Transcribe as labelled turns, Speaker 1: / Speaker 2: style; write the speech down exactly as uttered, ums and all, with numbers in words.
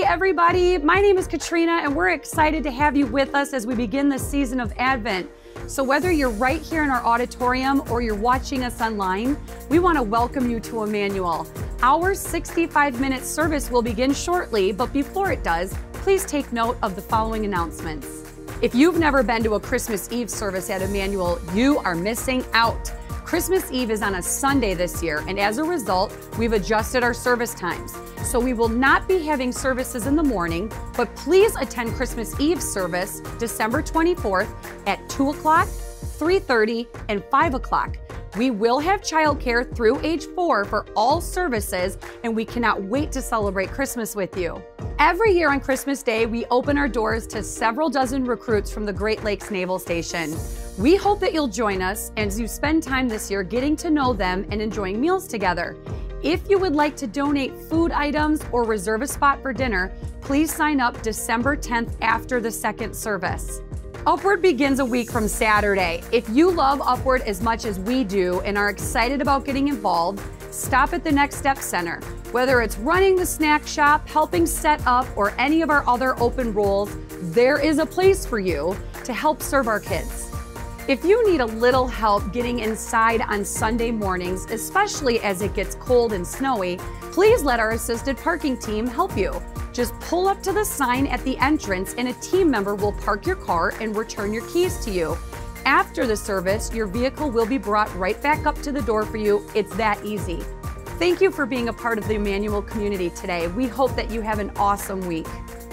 Speaker 1: everybody, my name is Katrina and we're excited to have you with us as we begin the season of Advent. So whether you're right here in our auditorium or you're watching us online, we want to welcome you to Emmanuel. Our sixty-five minute service will begin shortly, but before it does, please take note of the following announcements. If you've never been to a Christmas Eve service at Emmanuel, you are missing out. Christmas Eve is on a Sunday this year, and as a result, we've adjusted our service times. So we will not be having services in the morning, but please attend Christmas Eve service December twenty-fourth at two o'clock, three thirty, and five o'clock. We will have childcare through age four for all services, and we cannot wait to celebrate Christmas with you. Every year on Christmas Day, we open our doors to several dozen recruits from the Great Lakes Naval Station. We hope that you'll join us as you spend time this year getting to know them and enjoying meals together. If you would like to donate food items or reserve a spot for dinner, please sign up December tenth after the second service. Upward begins a week from Saturday. If you love Upward as much as we do and are excited about getting involved, stop at the Next Step Center. Whether it's running the snack shop, helping set up, or any of our other open roles, there is a place for you to help serve our kids. If you need a little help getting inside on Sunday mornings, especially as it gets cold and snowy, please let our assisted parking team help you. Just pull up to the sign at the entrance and a team member will park your car and return your keys to you. After the service, your vehicle will be brought right back up to the door for you. It's that easy. Thank you for being a part of the Emmanuel community today. We hope that you have an awesome week.